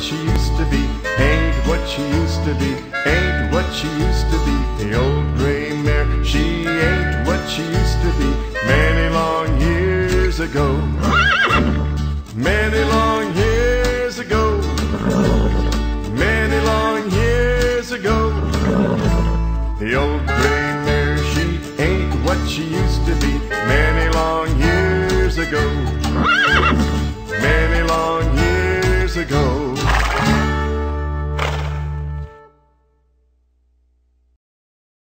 she used to be, ain't what she used to be, ain't what she used to be. The old gray mare, she ain't what she used to be many long years ago. Many long years